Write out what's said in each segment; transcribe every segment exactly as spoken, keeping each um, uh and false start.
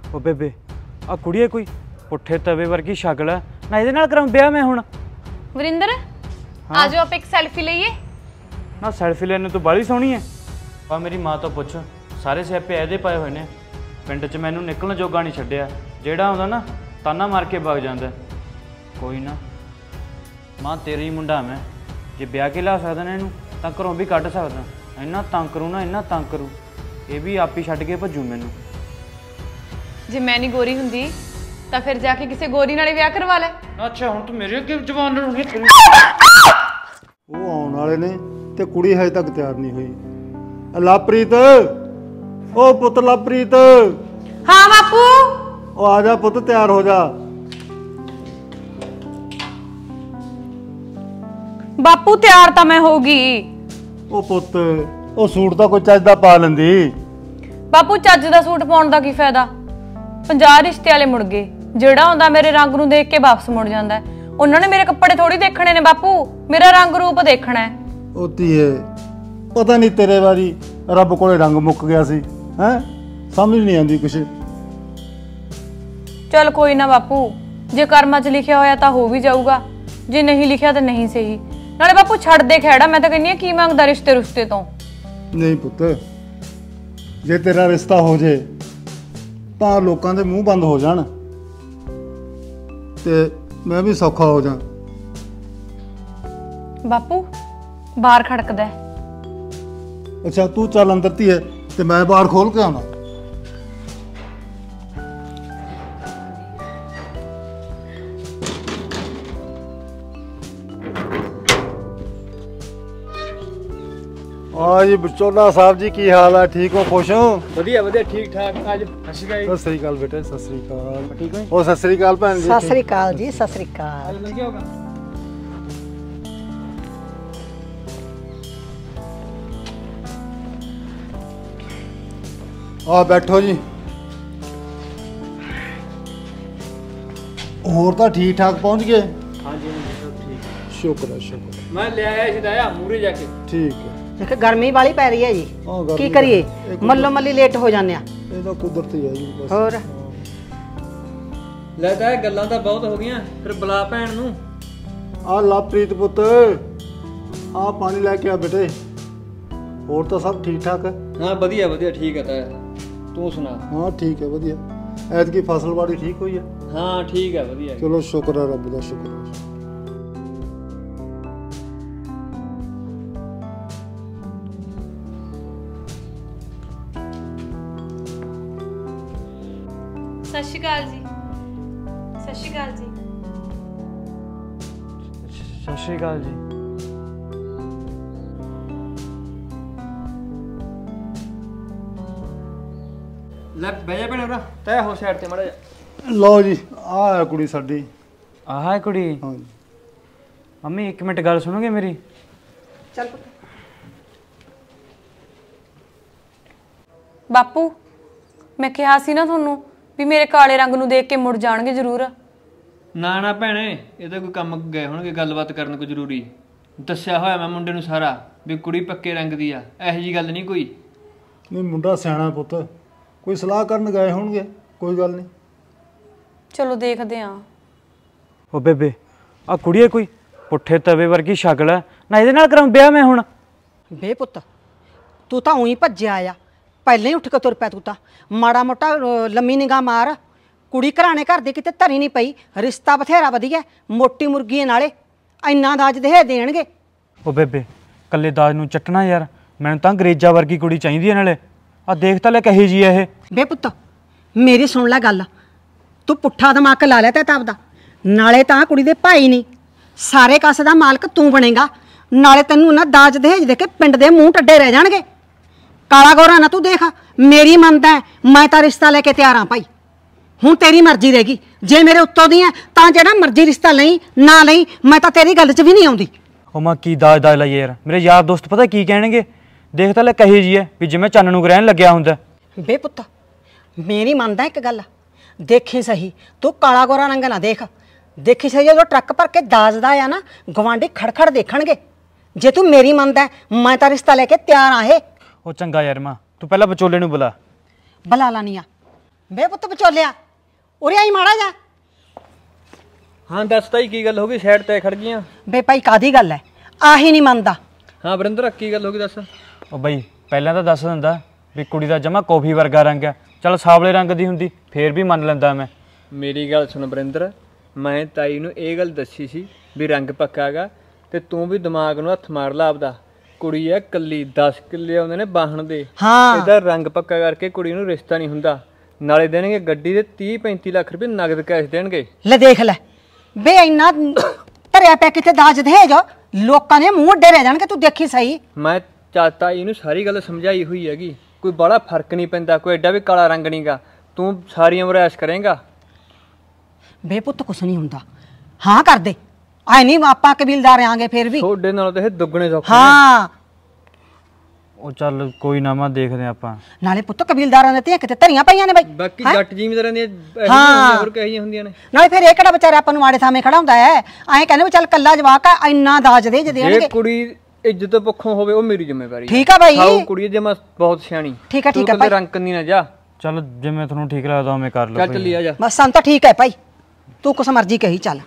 ओ बेबे आ कुड़िए कोई पुट्ठे तवे वर्गी शक्ल है ना, इहदे नाल करां ब्याह मैं हुण। वरिंदर हाँ? आ जाओ आप एक सेल्फी लईए ना। सेल्फी लेने तो बाली सोहनी है। आ मेरी माँ तो पुछ, सारे सियापे ਇਹਦੇ पाए हुए ने। पिंड च मैनू निकलण जोगा नहीं छड्डिया, जेड़ा आउंदा ना ताना मार के भग जांदा। कोई ना मां, तेरा ही मुंडा मैं, जे ब्याह के ला सकदा ना इहनू तां घरों भी कढ सकदा। इन्ना तंग करूँ ना, इन्ना तंग करूँ, ये भी आप ही छड्ड के भज्जू मैनू। जे मैं नहीं गोरी हुंदी तां फिर जाके किसी गोरी नाल ब्याह करवा ले। अच्छा हुण तू मेरे अगे जवान लड़ूंगी। ਉਹ ਆਉਣ ਵਾਲੇ ਨੇ ਤੇ ਕੁੜੀ ਹਜੇ ਤੱਕ ਤਿਆਰ ਨਹੀਂ ਹੋਈ। ਲਵਪ੍ਰੀਤ, ਉਹ ਪੁੱਤ ਲਵਪ੍ਰੀਤ। हाँ बापू। ਉਹ ਆ ਜਾ ਪੁੱਤ, ਤਿਆਰ ਹੋ ਜਾ। बापू तैयार तो मैं होगी। ਉਹ ਪੁੱਤ, ਉਹ ਸੂਟ ਤਾਂ ਕੋਈ ਚੱਜ ਦਾ ਪਾ ਲੈਂਦੀ। बापू ਚੱਜ ਦਾ ਸੂਟ ਪਾਉਣ ਦਾ ਕੀ ਫਾਇਦਾ? ਪੰਜਾਹ ਰਿਸ਼ਤੇ ਵਾਲੇ ਮੁੜ ਗਏ, ਜਿਹੜਾ ਹੁੰਦਾ ਮੇਰੇ ਰੰਗ ਨੂੰ ਦੇਖ ਕੇ ਵਾਪਸ ਮੁੜ ਜਾਂਦਾ। ਉਹਨਾਂ ਨੇ ਮੇਰੇ ਕੱਪੜੇ ਥੋੜੀ ਦੇਖਣੇ ਨੇ ਬਾਪੂ, ਮੇਰਾ ਰੰਗ ਰੂਪ ਦੇਖਣਾ ਹੈ। ਉਹ ਧੀਏ, ਪਤਾ ਨਹੀਂ ਤੇਰੇ ਵਾਰੀ ਰੱਬ ਕੋਲੇ ਰੰਗ ਮੁੱਕ ਗਿਆ ਸੀ ਹੈ, ਸਮਝ ਨਹੀਂ ਆਉਂਦੀ ਕੁਛ। चल कोई ना बापू, जे कर्मा च लिखिया होया तो हो भी जाऊगा, जे नहीं लिखिया तो नहीं सही। नाले बापू छड़ दे खैड़ा, मैं तो कहनी की मंगदा रिश्ते रुश्ते तो। नहीं पुत, जे तेरा रिश्ता हो जे तो लोगों के मूँह बंद हो जान ते मैं भी सौखा हो जा। बापू बाहर खड़कदा है। अच्छा तू चल अंदर धी है ते मैं बाहर खोल के आना। हाँ जी बचोला साहब जी, की हाल है? ठीक हो, खुश हो? वधिया वधिया ठीक ठाक। आज सत श्री अकाल। सत श्री अकाल बेटे, सत श्री अकाल। ठीक हो? सत श्री अकाल भैन जी। सत श्री अकाल जी, सत श्री अकाल। मिल गया होगा। आ बैठो जी। और तो ठीक ठाक पहुंच गए? हाँ जी सब ठीक। शुक्र है, शुक्र है। मैं ले आया सिधाया मूरे जाके। ठीक है। देख गर्मी वाली पै रही है जी, हाँ, गर्मी की करिए एक मल्लो मल्ली लेट हो जाने। ये तो कुदरती है जी बस। और लगता है गल्लां तो बहुत हो गई, फिर बुला भैन नूं। आ लवप्रीत पुत, आ पानी लेके आ बेटे। और तो सब ठीक ठाक है? हाँ वधिया वधिया ठीक है। ताया तू सुना? हाँ ठीक है, वधिया। ऐतकी फसल बाड़ी ठीक हुई है? हाँ ठीक है वधिया। चलो शुक्र है, रब दा शुक्र है। सत श्री अकाल जी। सत श्री अकाल जी। सत श्री अकाल जी। ले बह जा भैने, तय हो साइड ते माड़ा जा। लो जी, आ है कुड़ी साडी। आह है कुड़ी। हाँ। मम्मी एक मिनट गल सुनोगे मेरी? चल बापू मैं कहा सी ना थोनू भी मेरे काले रंग नू देख के मुड़ जाणगे जरूर। ना ना भैने, ये तो कोई कम गए होणगे, गलबात करन कोई जरूरी। दस्सिया होया मैं मुंडे नूं सारा भी कुड़ी पक्के रंग दी आ, इहो जी गल नहीं कोई। नहीं मुंडा सियाणा पुत, कोई सलाह करन गए होणगे, कोई गल नहीं। चलो देखते हाँ। ओ बेबे आ कुड़िए कोई पुट्ठे तवे वर्गी शक्ल है ना, इहदे नाल करां ब्याह मैं हुण। बे पुत तू तो ऊँ ही भज्या आया, पहले ही उठ के तुर पै। तू तो माड़ा मोटा लम्मी निगाह मार, कुड़ी घराने घर दी किते धरी नहीं पई, रिश्ता बथेरा वधिया, मोटी मुर्गी नाले इन्ना दाज दे देणगे। ओ बेबे कल्ले दाज नूं चट्टना यार, मैनूं तां अंग्रेजा वर्गी कुड़ी चाहीदी है। नाले आ देख तां ले कही जी है। बे पुत मेरी सुन लै गल, तू पुट्ठा दिमाग ला लिया तै ताब दा। नाले तां कुड़ी दे भाई नहीं, सारे कासे दा मालक तू बनेगा, नाले तैनूं ना दाज दहेज दे के पिंड दे मूँह टड्डे रह जाणगे। काला गोरा ना तू देख, मेरी मनता है मैं तां रिश्ता लेके तैयार हाँ भाई। हुण तेरी मर्जी रहेगी, जे मेरे उत्तों दी है तां जेड़ा मर्जी रिश्ता लई ना लई, मैं तां तेरी गल च भी नहीं आउंदी। ओ मां की दाज दाज लाइए यार, मेरे यार दोस्त पता की कहणगे, देख तां ले कही जी है भी जिवें चन्न नूं ग्रहण लग्या हुंदा। बे पुत्त मेरी मनदा एक गल, देखी सही तू काला गोरा रंग ना देख, देखी सही जो ट्रक भर के दाज दा आ ना गवांढी खड़खड़ देखणगे। जे तू मेरी मनदा है मैं तां रिश्ता लेके तैयार हाँ। ओ चंगा यार मां, तू पहला विचोले नूं बुला। बुला लानी आ, ਬੇ ਪੁੱਤ ਵਿਚੋਲਿਆ ਉਰੇ ਆਈ ਮਾੜਾ ਜਾ। ਹਾਂ ਦੱਸ ਤਾਈ ਕੀ ਗੱਲ ਹੋ ਗਈ, ਸਾਈਡ ਤੇ ਖੜ ਗਈਆਂ। ਬੇ ਭਾਈ ਕਾਦੀ ਗੱਲ ਹੈ, ਆਹੀ ਨਹੀਂ ਮੰਨਦਾ। ਹਾਂ ਵਰਿੰਦਰ ਕੀ ਗੱਲ ਹੋ ਗਈ ਦੱਸ। ਉਹ ਬਈ ਪਹਿਲਾਂ ਤਾਂ ਦੱਸ ਦਿੰਦਾ ਵੀ ਕੁੜੀ ਦਾ ਜਮਾ ਕੌਫੀ ਵਰਗਾ ਰੰਗ ਆ, ਚੱਲ ਸਾਵਲੇ ਰੰਗ ਦੀ ਹੁੰਦੀ ਫੇਰ ਵੀ ਮੰਨ ਲੈਂਦਾ ਮੈਂ। ਮੇਰੀ ਗੱਲ ਸੁਣ ਵਰਿੰਦਰ, ਮੈਂ ਤਾਈ ਨੂੰ ਇਹ ਗੱਲ ਦੱਸੀ ਸੀ ਵੀ ਰੰਗ ਪੱਕਾ ਗਾ ਤੇ ਤੂੰ ਵੀ ਦਿਮਾਗ ਨੂੰ ਹੱਥ ਮਾਰ ਲਾ ਆਪਦਾ। ਕੁੜੀ ਆ ਕੱਲੀ, ਦਸ ਕਿੱਲੇ ਆਉਂਦੇ ਨੇ ਬਾਹਣ ਦੇ। ਹਾਂ ਇਹਦਾ ਰੰਗ ਪੱਕਾ ਕਰਕੇ ਕੁੜੀ ਨੂੰ ਰਿਸ਼ਤਾ ਨਹੀਂ ਹੁੰਦਾ। ਨਾਲੇ ਦੇਣਗੇ ਗੱਡੀ ਦੇ ਤੀਹ ਪੈਂਤੀ ਲੱਖ ਰੁਪਏ ਨਗਦ ਕੈਸ਼ ਦੇਣਗੇ। ਲੈ ਦੇਖ ਲੈ ਬੇ ਇੰਨਾ ਧਰਿਆ ਪਿਆ ਕਿਤੇ ਦਾਜ ਦਹੇਜ, ਲੋਕਾਂ ਦੇ ਮੂੰਹ ਅੱਡੇ ਰਹਿ ਜਾਣਗੇ। ਤੂੰ ਦੇਖੀ ਸਹੀ, ਮੈਂ ਚਾਚਾ ਇਹਨੂੰ ਸਾਰੀ ਗੱਲ ਸਮਝਾਈ ਹੋਈ ਹੈਗੀ, ਕੋਈ ਬੜਾ ਫਰਕ ਨਹੀਂ ਪੈਂਦਾ, ਕੋਈ ਐਡਾ ਵੀ ਕਾਲਾ ਰੰਗ ਨਹੀਂਗਾ। ਤੂੰ ਸਾਰੀ ਉਮਰ ਐਸ਼ ਕਰੇਂਗਾ। ਬੇ ਪੁੱਤ ਕੁਛ ਨਹੀਂ ਹੁੰਦਾ, ਹਾਂ ਕਰ ਦੇ। ਆਏ ਨਹੀਂ ਆਪਾਂ ਕਬੀਲਦਾਰ ਆਂਗੇ ਫੇਰ ਵੀ। ਤੁਹਾਡੇ ਨਾਲ ਤਾਂ ਇਹ ਦੁੱਗਣੇ ਸੌਖੇ। ਹਾਂ ਉਹ ਚੱਲ ਕੋਈ ਨਾ ਮੈਂ ਦੇਖਦੇ ਆਪਾਂ। ਨਾਲੇ ਪੁੱਤ ਕਬੀਲਦਾਰਾਂ ਦੇ ਧੀਆਂ ਕਿਤੇ ਧਰੀਆਂ ਪਈਆਂ ਨੇ ਬਾਈ। ਬਾਕੀ ਜੱਟ ਜ਼ਿਮੀਂਦਾਰਾਂ ਦੀਆਂ ਹਾਂ। ਹੋਰ ਕਹੀਆਂ ਹੁੰਦੀਆਂ ਨੇ। ਨਾਲੇ ਫਿਰ ਇਹ ਕਿਹੜਾ ਵਿਚਾਰਾ ਆਪਾਂ ਨੂੰ ਮਾੜੇ ਥਾਵੇਂ ਖੜਾ ਹੁੰਦਾ ਹੈ। ਐਂ ਕਹਿੰਦੇ ਵੀ ਚੱਲ ਕੱਲਾ ਜਵਾਕ ਆ, ਇੰਨਾ ਦਾਜ ਦੇ ਜੇ ਜੇ ਦੇਣਗੇ। ਕੁੜੀ ਇੱਜ਼ਤ ਭੁੱਖੋਂ ਹੋਵੇ ਉਹ ਮੇਰੀ ਜ਼ਿੰਮੇਵਾਰੀ। ਠੀਕ ਆ ਬਾਈ। ਸਾਊ ਕੁੜੀ ਜੇ ਮੈਂ ਬਹੁਤ ਸਿਆਣੀ। ਠੀਕ ਆ ਠੀਕ ਆ ਤੂੰ ਭਾਈ। ਰੰਗ ਕੰਨੀ ਨਾ ਜਾ। ਚੱਲ ਜਿਵੇਂ ਤੁਹਾਨੂੰ ਠੀਕ ਲੱਗਦਾ ਉਵੇਂ ਕਰ ਲਓ। ਚੱਲ ਚੱਲੀ ਆ ਜਾ। ਬਸ ਸਾਨੂੰ ਤਾਂ ਠੀਕ ਹੈ ਭਾਈ, ਤੂੰ ਕੁਛ ਮਰਜ਼ੀ ਕਹੀ ਚੱਲ।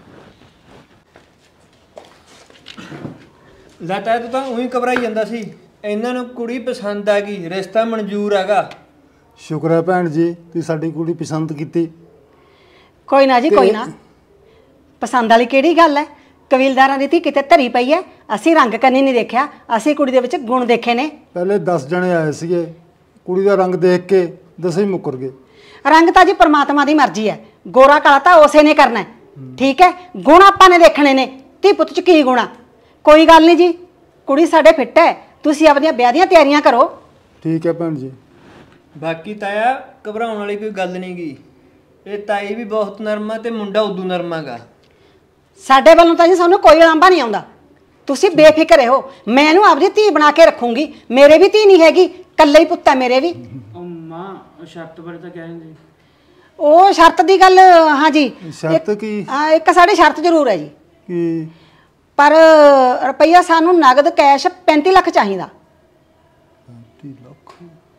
ਲੈ ਤਾਇਆ ਤੂੰ ਤਾਂ ਉਹੀ ਘਬਰਾਈ ਜਾਂਦਾ ਸੀ। ਇਹਨਾਂ ਨੂੰ ਕੁੜੀ ਪਸੰਦ ਆ ਗਈ, ਰਿਸ਼ਤਾ ਮਨਜ਼ੂਰ ਹੈਗਾ। ਸ਼ੁਕਰ ਹੈ ਭੈਣ ਜੀ ਤੁਸੀਂ ਸਾਡੀ ਕੁੜੀ ਪਸੰਦ ਕੀਤੀ। ਕੋਈ ਨਾ ਜੀ ਕੋਈ ਨਾ, ਪਸੰਦ ਵਾਲੀ ਕਿਹੜੀ ਗੱਲ ਹੈ। ਕਬੀਲਦਾਰਾਂ ਦੀ ਧੀ ਕਿਤੇ ਧਰੀ ਪਈ ਹੈ। ਅਸੀਂ ਰੰਗ ਕੰਨੀ ਨਹੀਂ ਦੇਖਿਆ, ਅਸੀਂ ਕੁੜੀ ਦੇ ਵਿੱਚ ਗੁਣ ਦੇਖੇ ਨੇ। ਪਹਿਲੇ ਦਸ ਜਣੇ ਆਏ ਸੀਗੇ, ਕੁੜੀ ਦਾ ਰੰਗ ਦੇਖ ਕੇ ਦਸੇ ਹੀ ਮੁੱਕਰ ਗਏ। ਰੰਗ ਤਾਂ ਜੀ ਪ੍ਰਮਾਤਮਾ ਦੀ ਮਰਜ਼ੀ ਹੈ, ਗੋਰਾ ਕਾਲਾ ਤਾਂ ਉਸੇ ਨੇ ਕਰਨਾ ਹੈ। ਠੀਕ ਹੈ, ਗੁਣ ਆਪਾਂ ਨੇ ਦੇਖਣੇ ਨੇ। ਧੀ ਪੁੱਤ ਚ ਕੀ ਗੁਣਾ। ਕੋਈ ਗੱਲ ਨਹੀਂ ਜੀ, ਕੁੜੀ ਸਾਡੇ ਫਿੱਟ ਹੈ, ਤੁਸੀਂ ਆਪਣੀਆਂ ਵਿਆਹ ਦੀਆਂ ਤਿਆਰੀਆਂ ਕਰੋ। ਠੀਕ ਹੈ ਭੈਣ ਜੀ। ਬਾਕੀ ਤਾਇਆ ਘਬਰਾਉਣ ਵਾਲੀ ਕੋਈ ਗੱਲ ਨਹੀਂ ਗੀ। ਇਹ ਤਾਈ ਵੀ ਬਹੁਤ ਨਰਮਾ ਤੇ ਮੁੰਡਾ ਉਦੋਂ ਨਰਮਾਗਾ। ਸਾਡੇ ਵੱਲੋਂ ਤਾਂ ਜੀ ਸਾਨੂੰ ਕੋਈ ਉਲਾਂਭਾ ਨਹੀਂ ਆਉਂਦਾ, ਤੁਸੀਂ ਬੇਫਿਕਰ ਰਹੋ। ਮੈਂ ਇਹਨੂੰ ਆਪਣੀ ਧੀ ਬਣਾ ਕੇ ਰੱਖੂੰਗੀ। ਮੇਰੇ ਵੀ ਧੀ ਨਹੀਂ ਹੈਗੀ, ਕੱਲਾ ਹੀ ਪੁੱਤ ਹੈ ਮੇਰੇ ਵੀ। ਮਾਂ ਉਹ ਸ਼ਰਤ ਬਾਰੇ ਤਾਂ ਕਹਿੰਦੇ ਉਹ ਸ਼ਰਤ ਦੀ ਗੱਲ, ਹਾਂ ਜੀ। ਸ਼ਰਤ ਕੀ? ਹਾਂ ਇੱਕ ਸਾਡੀ ਸ਼ਰਤ ਜ਼ਰੂਰ ਹੈ ਜੀ, ਕੀ? ਪਰ ਰੁਪਈਆ ਸਾਨੂੰ ਨਗਦ ਕੈਸ਼ ਪੈਂਤੀ ਲੱਖ ਚਾਹੀਦਾ। ਪੈਂਤੀ ਲੱਖ?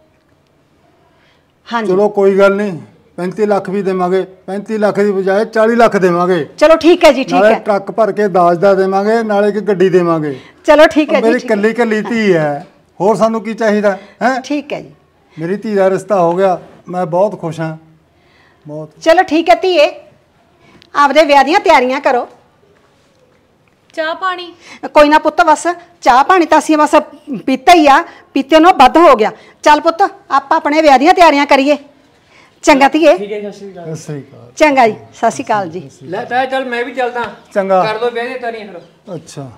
ਹਾਂਜੀ ਚਲੋ ਕੋਈ ਗੱਲ ਨਹੀਂ, ਪੈਂਤੀ ਲੱਖ ਵੀ ਦੇਵਾਂਗੇ। ਪੈਂਤੀ ਲੱਖ ਦੀ ਬਜਾਏ ਚਾਲੀ ਲੱਖ ਦੇਵਾਂਗੇ। ਚਲੋ ਠੀਕ ਹੈ ਜੀ, ਠੀਕ ਨਾਲੇ ਹੈ। ਟਰੱਕ ਭਰ ਕੇ ਦਾਜ ਦਾ ਦੇਵਾਂਗੇ, ਨਾਲੇ ਇੱਕ ਗੱਡੀ ਦੇਵਾਂਗੇ। ਚਲੋ ਠੀਕ ਹੈ ਜੀ, ਮੇਰੀ ਠੀਕ ਹੈ। ਕੱਲੀ ਕੱਲੀ ਧੀ ਹੈ, ਹੋਰ ਸਾਨੂੰ ਕੀ ਚਾਹੀਦਾ ਹੈ। ਠੀਕ ਹੈ ਜੀ, ਮੇਰੀ ਧੀ ਦਾ ਰਿਸ਼ਤਾ ਹੋ ਗਿਆ, ਮੈਂ ਬਹੁਤ ਖੁਸ਼ ਹਾਂ, ਬਹੁਤ। ਚਲੋ ਠੀਕ ਹੈ ਧੀਏ, ਆਪਦੇ ਵਿਆਹ ਦੀਆਂ ਤਿਆਰੀਆਂ ਕਰੋ। ਚਾਹ ਪਾਣੀ ਕੋਈ ਨਾ ਪੁੱਤ, ਬਸ ਚਾਹ ਪਾਣੀ ਤਾਂ ਅਸੀਂ ਬਸ ਪੀਤਾ ਹੀ ਆ, ਪੀਤੇ ਨੂੰ ਵੱਧ ਹੋ ਗਿਆ। ਚੱਲ ਪੁੱਤ ਆਪਾਂ ਆਪਣੇ ਵਿਆਹ ਦੀਆਂ ਤਿਆਰੀਆਂ ਕਰੀਏ। ਚੰਗਾ ਧੀਏ। ਠੀਕ ਹੈ। ਸਤਿ ਸ਼੍ਰੀ ਅਕਾਲ। ਸਤਿ ਸ੍ਰੀ ਅਕਾਲ। ਚੰਗਾ ਜੀ, ਸਤਿ ਸ਼੍ਰੀ ਅਕਾਲ ਜੀ। ਲੈ ਤਾਇਆ ਚੱਲ ਮੈਂ ਵੀ ਚੱਲਦਾ। ਚੰਗਾ। ਕਰ ਲੋ ਵਿਆਹ ਦੀਆਂ ਤਿਆਰੀਆਂ ਫਿਰ। ਅੱਛਾ